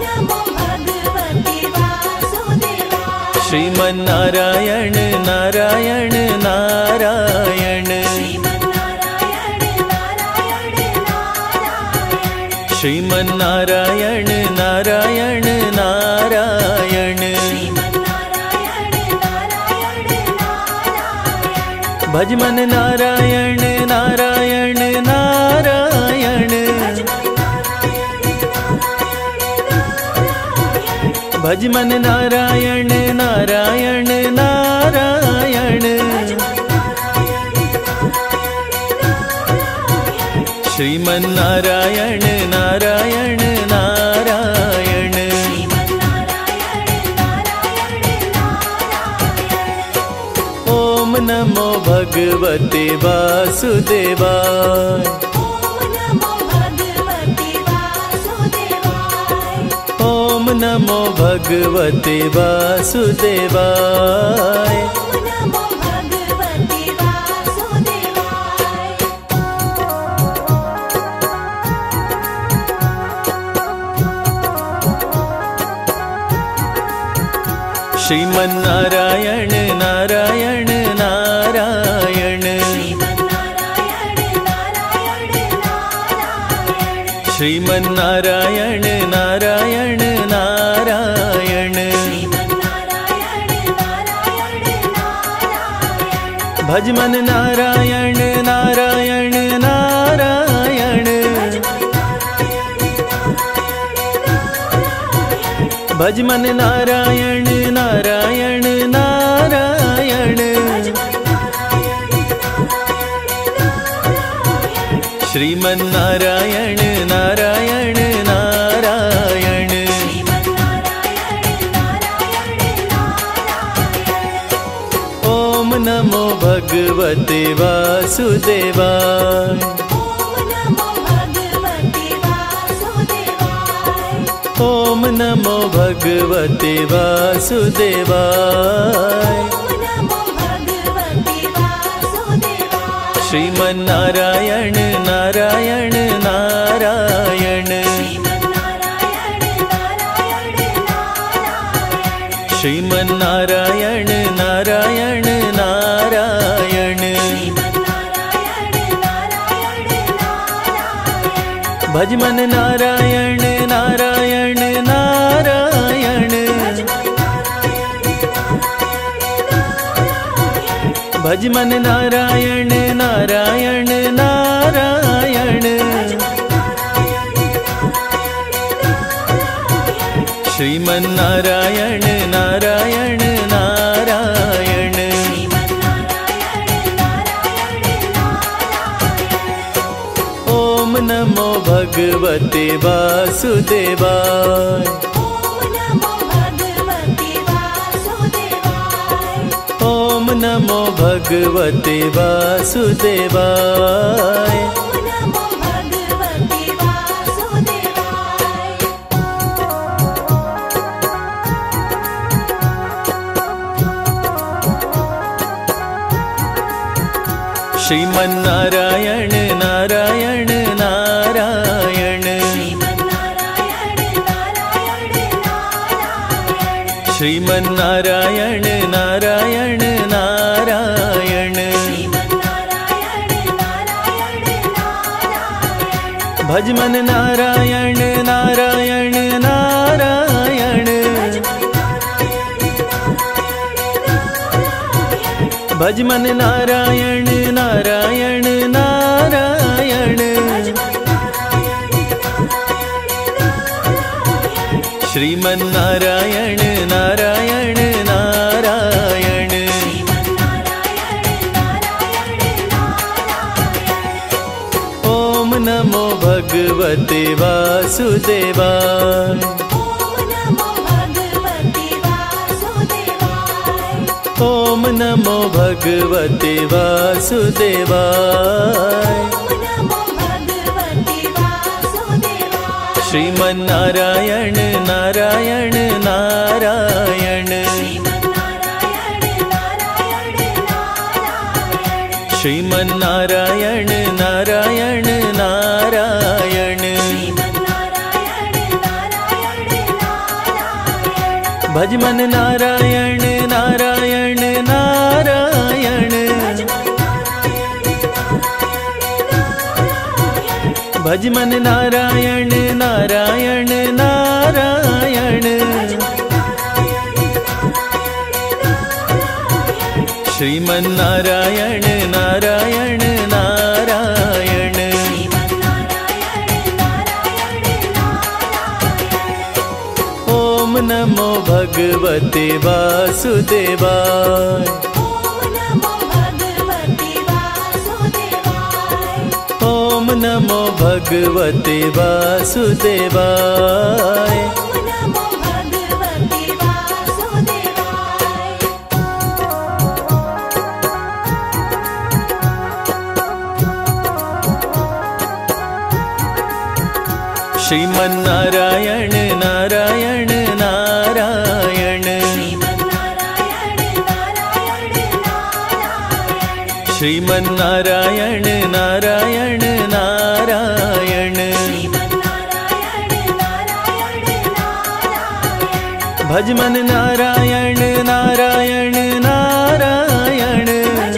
श्रीमन्नारायण नारायण नारायण, श्रीमन्नारायण नारायण नारायण, भजमन नारायण नारायण नारायण, भजमन नारायण नारायण नारायण, श्रीमन्नारायण नारायण नारायण। ओम नमो भगवते वासुदेवाय। ओम नमो भगवते वासुदेवाय। श्रीमन्नारायण नारायण नारायण, श्रीमन्नारायण नारायण नारायण, भजमन नारायण नारायण नारायण, भजमन नारायण नारायण नारायण, श्रीमन्नारायण नारायण नारायण। ओम नमो भगवते वासुदेवाय। ओम नमो भगवते वासुदेवाय। श्रीमन्नारायण नारायण नारायण, श्रीमन्नारायण नारायण नारायण, भजमन नारायण नारायण नारायण, भजमन नारायण नारायण नारायण, श्रीमन्नारायण नारायण नारायण। ओम नमो भगवते वासुदेवाय। ओम नमो भगवते वासुदेवाय। श्रीमन्नारायण नारायण नारायण, श्रीमन्नारायण नारायण नारायण, भजमन नारायण नारायण नारायण, भजमन नारायण नारायण नारायण, श्रीमन्नारायण नारायण नारायण। ओम नमो भगवते वासुदेवाय। ओम नमो भगवते वासुदेवाय। श्रीमन्नारायण नारायण नारायण श्रीमन्नारायण नारायण नारायण भजमन नारायण नारायण नारायण भजमन नारायण नारायण नारायण श्रीमन्नारायण नारायण नारायण ओम नमो भगवते वासुदेवाय ओम नमो भगवते वासुदेवाय श्रीमन्नारायण नारायण नारायण श्रीमन्नारायण नारायण नारायण भजमन नारायण नारायण नारायण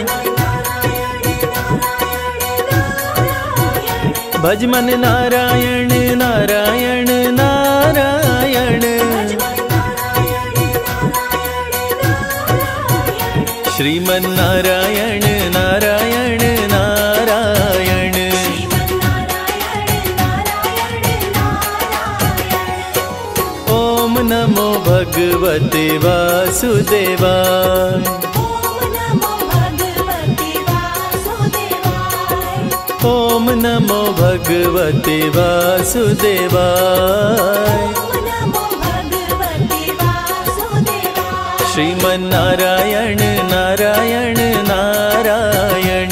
भजमन नारायण नारायण नारायण श्रीमन्नारायण नारायण नारायण ओम नमो भगवते वासुदेवाय ओम नमो भगवते वासुदेवाय श्रीमन्नारायण नारायण नारायण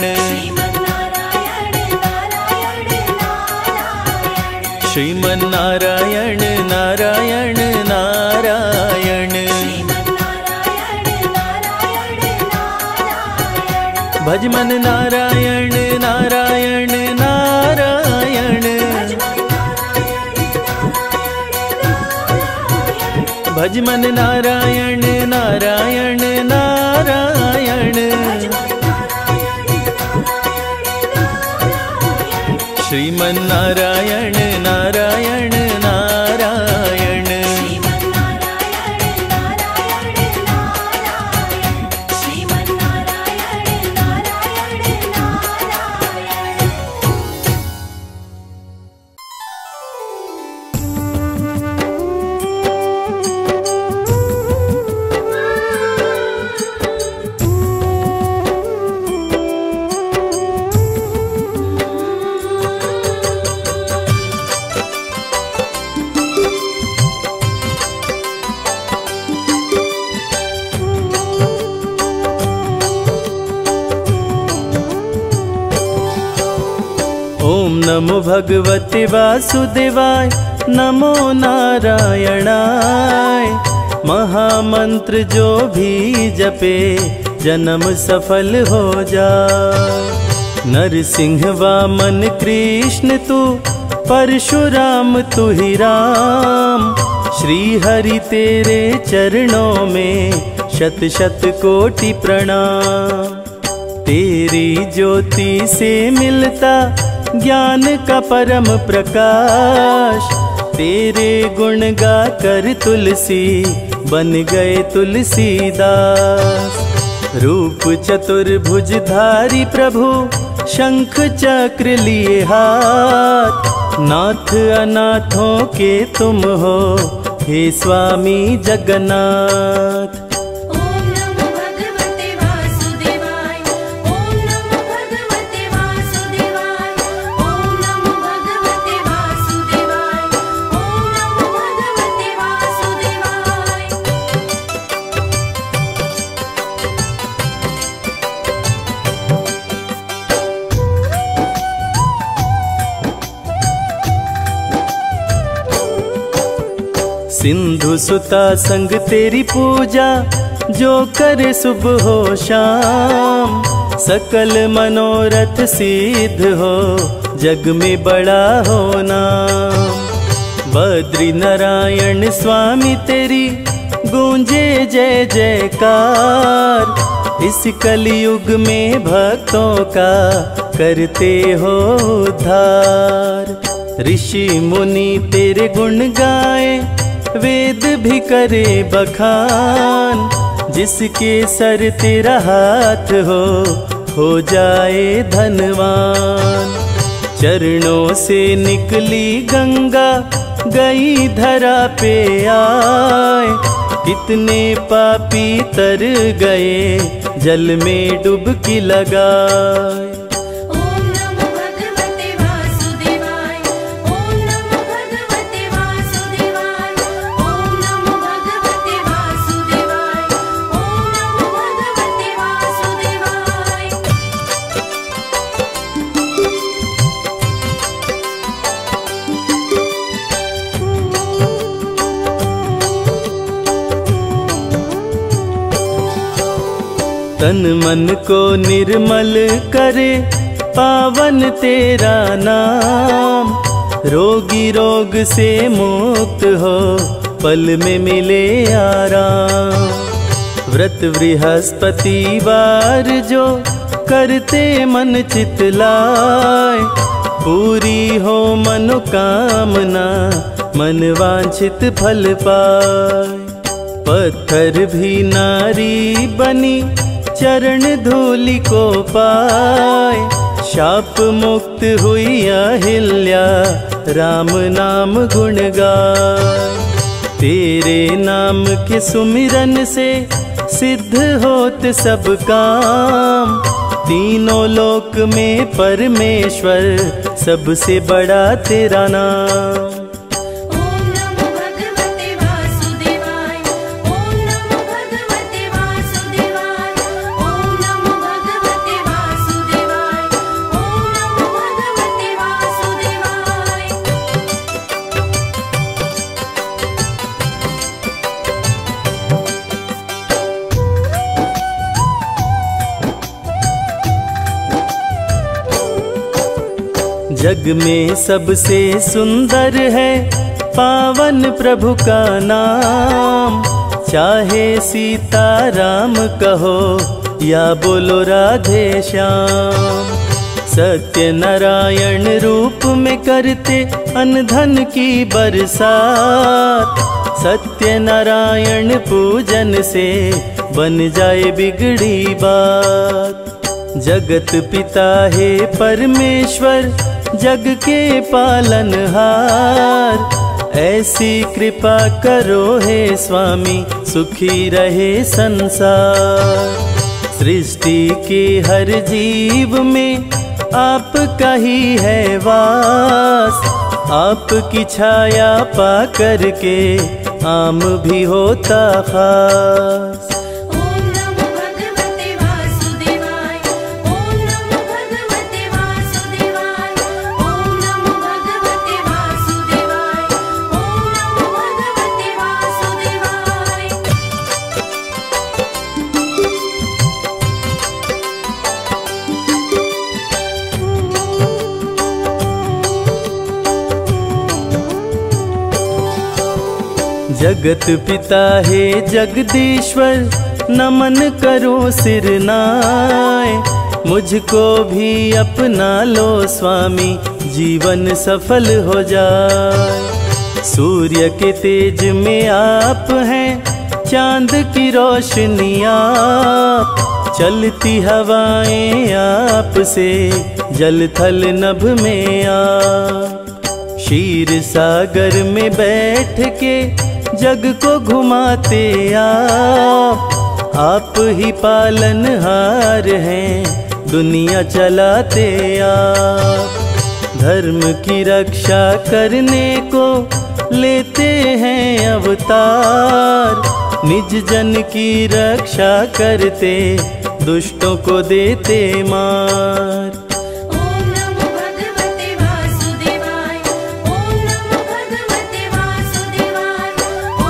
श्रीमन्नारायण नारायण नारायण भजमन नारायण नारायण नारायण भजमन नारायण नारायण नारायण श्रीमन्नारायण नारायण नारायण ओम नमो भगवते वासुदेवाय नमो नारायणाय महामंत्र जो भी जपे जन्म सफल हो जाए नरसिंह वामन कृष्ण तू परशुराम तू ही राम श्री हरि तेरे चरणों में शत शत कोटि प्रणाम तेरी ज्योति से मिलता ज्ञान का परम प्रकाश तेरे गुण गा कर तुलसी बन गए तुलसीदास रूप चतुर्भुजधारी प्रभु शंख चक्र लिए हाथ नाथ अनाथों के तुम हो हे स्वामी जगन्नाथ सिंधु सुता संग तेरी पूजा जो करे सुबह हो शाम, सकल मनोरथ सिद्ध हो जग में बड़ा हो नाम। बद्री नारायण स्वामी तेरी गूंजे जय जयकार, इस कलयुग में भक्तों का करते हो उद्धार। ऋषि मुनि तेरे गुण गाए, वेद भी करे बखान, जिसके सर तेरा हाथ हो जाए धनवान। चरणों से निकली गंगा गई धरा पे आए, कितने पापी तर गए जल में डुबकी लगाए।
ओम नमो भगवते वासुदेवाय, ओम नमो भगवते वासुदेवाय, ओम नमो भगवते वासुदेवाय, ओम नमो भगवते वासुदेवाय।
तन मन को निर्मल करे पावन तेरा नाम, रोगी रोग से मुक्त हो पल में मिले आराम। व्रत बृहस्पतिवार जो करते मन चित लाए, पूरी हो मनोकामना मन वांछित फल पाए। पत्थर भी नारी बनी चरण धूलि को पाए, शाप मुक्त हुई अहिल्या राम नाम गुण गाए। तेरे नाम के सुमिरन से सिद्ध होत सब काम, तीनों लोक में परमेश्वर सबसे बड़ा तेरा नाम।
ओम नमो भगवते वासुदेवाय, ओम नमो भगवते वासुदेवाय, ओम नमो भगवते वासुदेवाय, ओम नमो भगवते वासुदेवाय।
जग में सबसे सुंदर है पावन प्रभु का नाम, चाहे सीता राम कहो या बोलो राधे श्याम। सत्य नारायण रूप में करते अन्न धन की बरसात, सत्य नारायण पूजन से बन जाए बिगड़ी बात। जगत पिता है परमेश्वर जग के पालनहार, ऐसी कृपा करो हे स्वामी सुखी रहे संसार। सृष्टि के हर जीव में आपका ही है वास, आपकी छाया पा करके आम भी होता खास।
ओम नमो भगवते वासुदेवाय, ओम नमो भगवते वासुदेवाय, ओम नमो भगवते वासुदेवाय, ओम नमो भगवते वासुदेवाय।
जगत पिता है जगदीश्वर, नमन करो सिर नाय। मुझको भी अपना लो स्वामी, जीवन सफल हो जाए। सूर्य के तेज में आप हैं, चांद की रोशनी आप, चलती हवाएं आपसे, जल थल नभ में आप। क्षीर सागर में बैठ के जग को घुमाते आप ही पालनहार हैं, दुनिया चलाते आप। धर्म की रक्षा करने को लेते हैं अवतार, निज जन की रक्षा करते दुष्टों को देते मार।
ओम नमो भगवते वासुदेवाय, ओम नमो भगवते वासुदेवाय,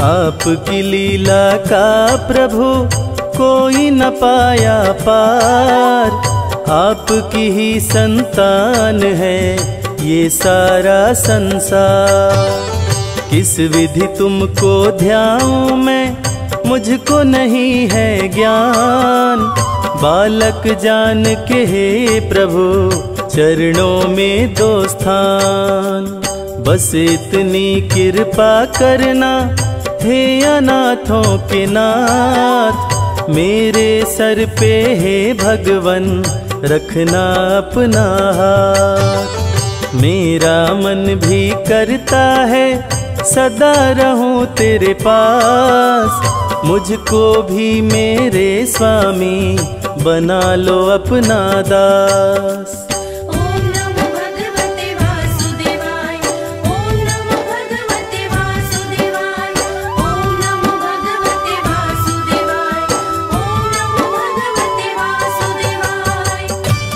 आपकी लीला का प्रभु कोई न पाया पार। आपकी ही संतान है ये सारा संसार। किस विधि तुमको ध्याऊं मैं, मुझको नहीं है ज्ञान। बालक जान के हे प्रभु चरणों में दो स्थान। बस इतनी कृपा करना हे अनाथों के नाथ। मेरे सर पे हे भगवन रखना अपना हाथ। मेरा मन भी करता है सदा रहूं तेरे पास। मुझको भी मेरे स्वामी बना लो अपना दास।
ओम नमो भगवते वासुदेवाय, ओम नमो भगवते वासुदेवाय, ओम नमो भगवते वासुदेवाय, ओम नमो भगवते वासुदेवाय।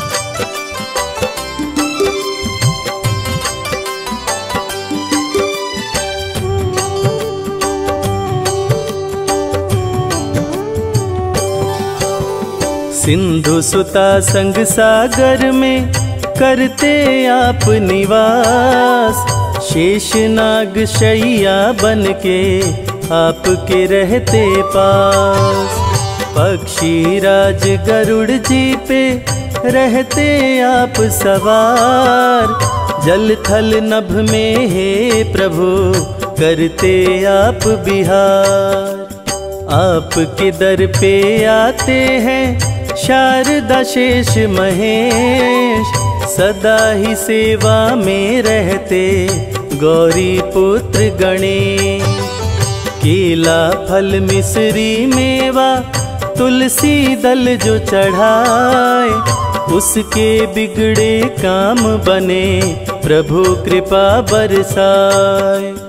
सिंधु सुता संग सागर में करते आप निवास। शेषनाग शैया बन के आपके रहते पास। पक्षी राज गरुड़ जी पे रहते आप सवार। जल थल नभ में हे प्रभु करते आप बिहार। आपके दर पे आते हैं शारदा शेष महेश। सदा ही सेवा में रहते गौरी पुत्र गणेश। केला फल मिश्री मेवा तुलसी दल जो चढ़ाए, उसके बिगड़े काम बने प्रभु कृपा बरसाए।